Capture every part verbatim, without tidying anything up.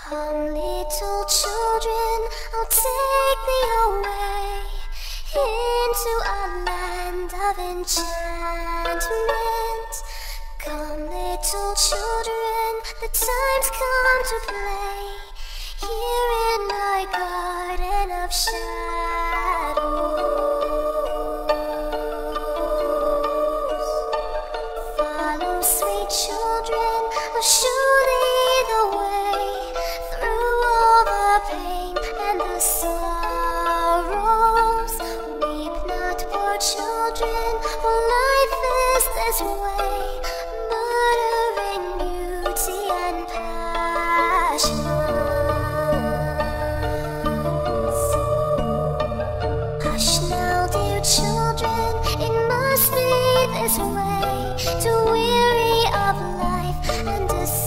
Come, little children, I'll take thee away into a land of enchantment. Come, little children, the time's come to play here in my garden of shadows. Follow, sweet children, I'll show thee the way through all the pain and the sorrows. Weep not, poor children, for life is this way, murdering beauty and passions. Hush now, dear children, it must be this way, to weary of life and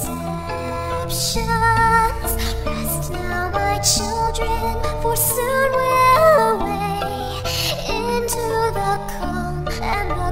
deceptions. Rest now, my children, for soon we'll away into the calm and the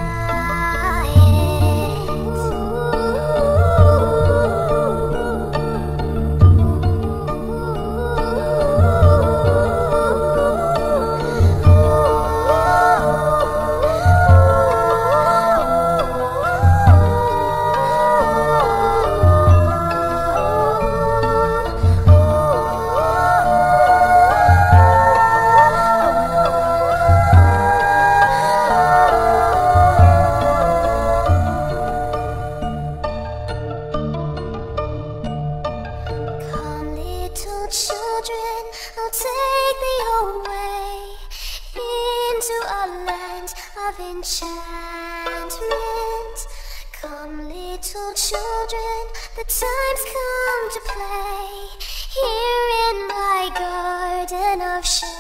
children, I'll take thee away into a land of enchantment. Come, little children, the time's come to play here in my garden of shadows.